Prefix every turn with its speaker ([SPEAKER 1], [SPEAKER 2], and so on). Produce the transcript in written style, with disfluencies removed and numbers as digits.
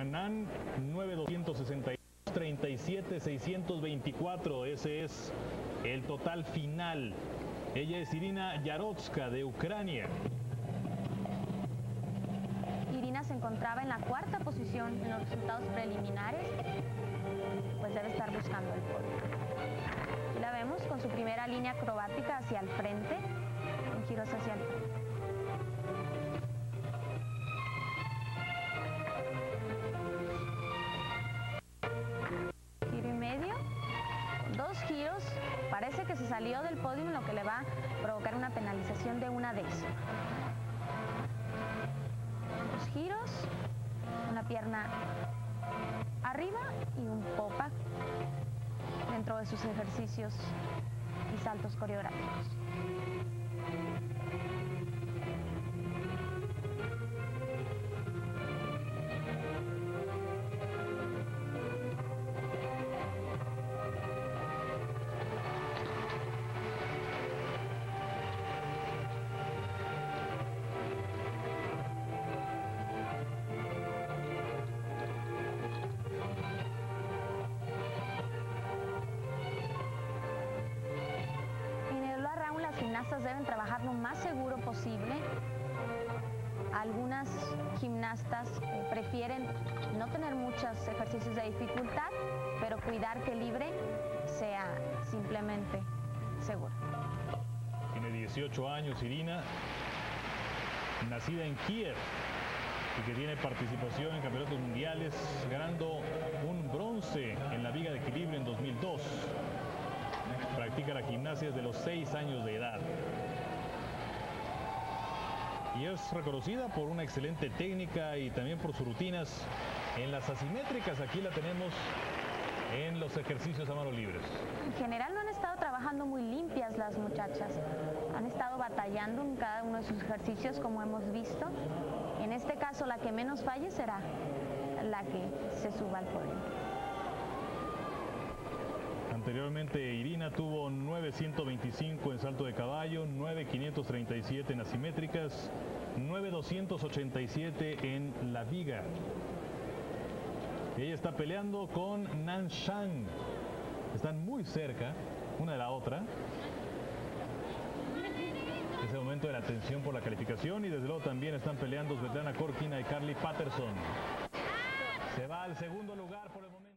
[SPEAKER 1] Nan 9,262, 37,624. Ese es el total final. Ella es Irina Yarotska de Ucrania.
[SPEAKER 2] Irina se encontraba en la cuarta posición en los resultados preliminares, pues debe estar buscando el podio. Aquí la vemos con su primera línea acrobática hacia el frente, en giros hacia el frente. Giro y medio, dos giros, parece que se salió del podio, lo que le va a provocar una penalización de 1 décima. Giros, una pierna arriba y un pop-up dentro de sus ejercicios y saltos coreográficos. Las gimnastas deben trabajar lo más seguro posible. Algunas gimnastas prefieren no tener muchos ejercicios de dificultad, pero cuidar que el libre sea simplemente seguro.
[SPEAKER 1] Tiene 18 años Irina, nacida en Kiev y que tiene participación en campeonatos mundiales, ganando un bronce en la viga de equilibrio en 2002. Practica la gimnasia desde los 6 años de edad. Y es reconocida por una excelente técnica y también por sus rutinas en las asimétricas. Aquí la tenemos en los ejercicios a manos libres.
[SPEAKER 2] En general no han estado trabajando muy limpias las muchachas. Han estado batallando en cada uno de sus ejercicios, como hemos visto. En este caso, la que menos falle será la que se suba al podio.
[SPEAKER 1] Anteriormente Irina tuvo 9,125 en salto de caballo, 9,537 en asimétricas, 9,287 en la viga. Ella está peleando con Nan Shang. Están muy cerca una de la otra. Es el momento de la tensión por la calificación y desde luego también están peleando Svetlana Korkina y Carly Patterson. Se va al segundo lugar por el momento.